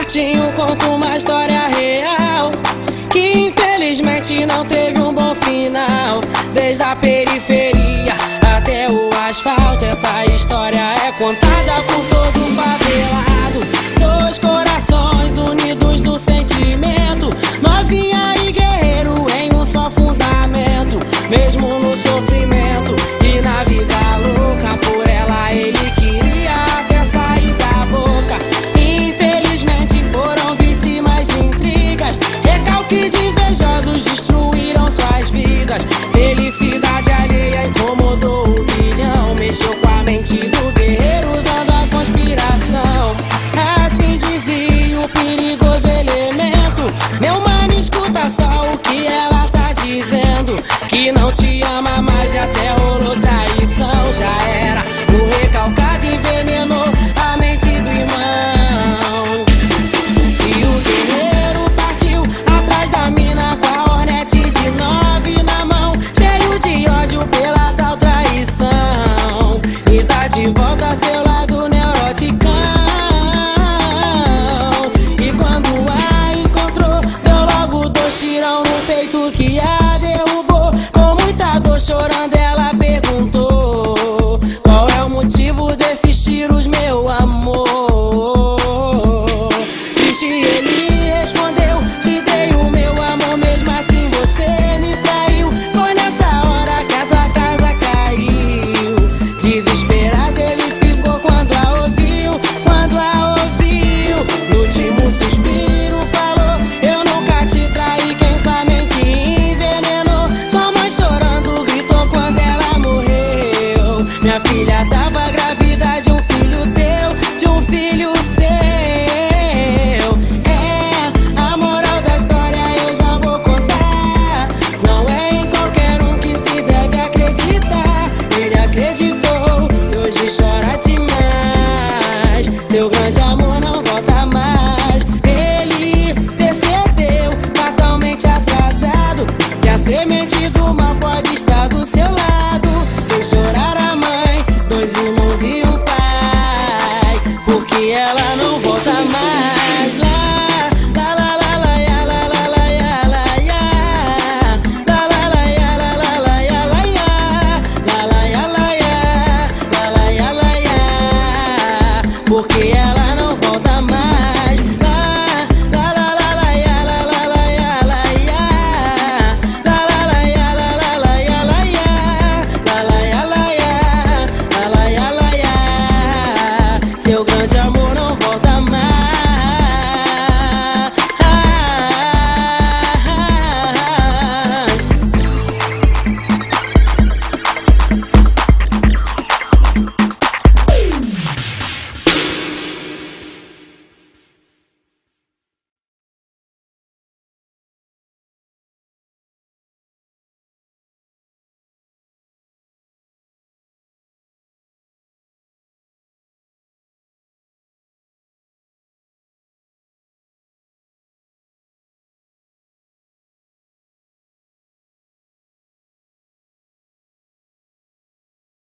curtinho conto uma história real que infelizmente não teve um bom final. Desde a periferia até o asfalto, essa história é contada por todo o favelado. Dois corações unidos no sentimento, novinha e guerreiro em um só fundamento. Mesmo no sofrimento e na vida louca, por ela ele queria até sair da boca. Infelizmente foram vítimas de intrigas, recalque de invejosos destruíram suas vidas. Felicidade alheia incomodou o bilhão, mexeu com a mente do guerreiro usando a conspiração. Assim dizia o perigoso elemento: meu mano, escuta só o que ela tá dizendo, que não te ama mais e até rolou traição. Já era, o recalcado envenenou a mente do irmão. E o guerreiro partiu atrás da mina com a Hornet de 9 na mão, cheio de ódio pela tal traição, e tá de volta seu lado neuroticão. E quando a encontrou, deu logo 2 tirão no peito que a derrubou. Com muita dor chorando ela perguntou: qual é o motivo desses tiros, meu amor? Triste ele respondeu: te dei o meu amor, mesmo assim você me traiu. Foi nessa hora que a tua casa caiu. Desesperado ele ficou quando a ouviu, quando a ouviu. No último suspiro falou: eu nunca te traí, quem somente envenenou. Sua mãe chorando gritou quando ela morreu: minha filha tava grávida de um filho teu, de um filho teu. É, a moral da história eu já vou contar. Não é em qualquer um que se deve acreditar. Ele acreditou e hoje chora demais. Seu grande amor não volta mais. Ele percebeu, fatalmente atrasado, que a semente do mal pode estar do seu lado. Fez chorar a mãe, 2 irmãos e um pai, porque ela não volta mais. Lá, lá, lá, lá, lá, ya, lá, lá, lá, ya, lá, ya. Lá, lá, lá, ya, lá, lá, lá, ya, lá, ya. Lá, lá, ya, lá, ya. Lá, lá, ya, lá, ya. Porque